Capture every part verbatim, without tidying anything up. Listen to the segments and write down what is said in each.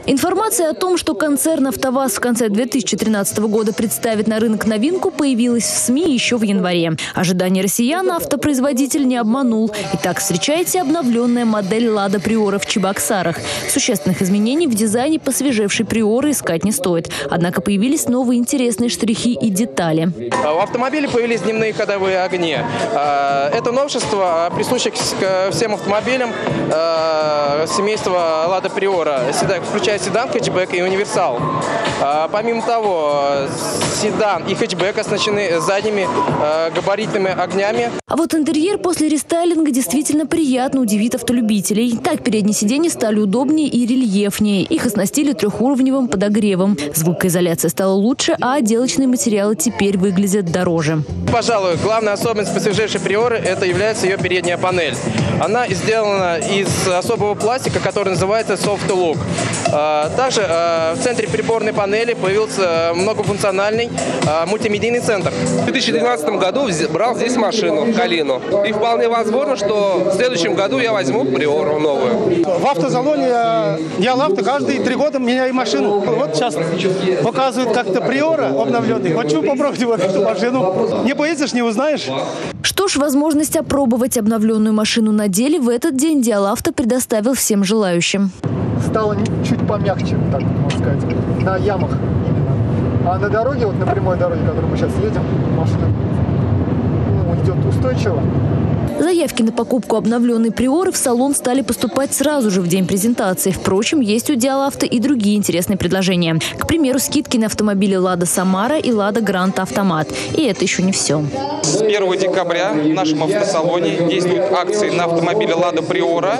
Информация о том, что концерн «АвтоВАЗ» в конце две тысячи тринадцатого года представит на рынок новинку, появилась в СМИ еще в январе. Ожидания россиян автопроизводитель не обманул. Итак, встречайте обновленная модель «Лада Приора» в Чебоксарах. Существенных изменений в дизайне посвежевшей Приоры искать не стоит. Однако появились новые интересные штрихи и детали. У автомобиля появились дневные ходовые огни. Это новшество, присуще всем автомобилям семейства «Лада Приора», включая седан, хэтчбэк и универсал. Помимо того, седан и хэтчбэк оснащены задними габаритными огнями. А вот интерьер после рестайлинга действительно приятно удивит автолюбителей. Так, передние сиденья стали удобнее и рельефнее. Их оснастили трехуровневым подогревом. Звукоизоляция стала лучше, а отделочные материалы теперь выглядят дороже. Пожалуй, главная особенность посвежевшей Приоры – это является ее передняя панель. Она сделана из особого пластика, который называется Soft Look. Также в центре приборной панели появился многофункциональный мультимедийный центр. В две тысячи тринадцатом году брал здесь машину, Калину. И вполне возможно, что в следующем году я возьму Приору новую. В автозалоне я авто каждые три года меняю машину. Вот сейчас показывают как-то Приора обновленный. Хочу попробовать вот эту машину. Не поедешь, не узнаешь. Что ж, возможность опробовать обновленную машину на деле в этот день Диалавто предоставил всем желающим. Стало чуть помягче, так можно сказать, на ямах именно. А на дороге, вот на прямой дороге, которой мы сейчас едем, машина ну, идет устойчиво. Заявки на покупку обновленной Приоры в салон стали поступать сразу же в день презентации. Впрочем, есть у Диалавто и другие интересные предложения. К примеру, скидки на автомобили «Лада Самара» и «Лада Гранта Автомат». И это еще не все. С первого декабря в нашем автосалоне действуют акции на автомобили «Лада Приора»,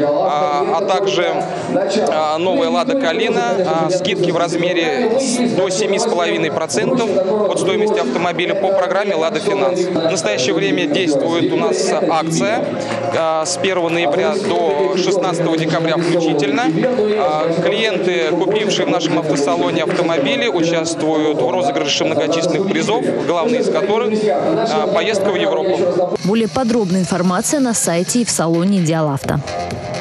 а, а также а, новая «Лада Калина». А, скидки в размере до семи с половиной процентов от стоимости автомобиля по программе «Лада Финанс». В настоящее время действует у нас акция с первого ноября до шестнадцатого декабря включительно. Клиенты, купившие в нашем автосалоне автомобили, участвуют в розыгрыше многочисленных призов, главный из которых – поездка в Европу. Более подробная информация на сайте и в салоне Диалавто.